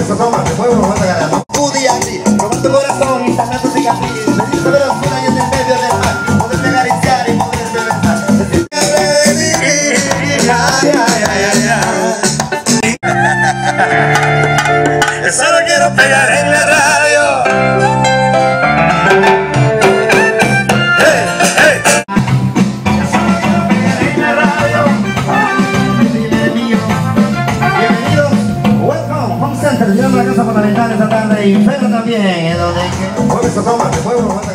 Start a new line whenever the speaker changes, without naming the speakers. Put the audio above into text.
eso, toma, te muevo, no vas a ganar. Tu día así, con tu corazón y sanando cicatrices. Me dice de los sueños en medio del mar, poderme acariciar y poderme besar.
Solo quiero pegar en la radio. Hey, hey.
En la radio. Bienvenidos. Welcome, Home Center. Llegando a la casa por la ventana esta tarde y pero también en donde mueve eso, toma, te muevo.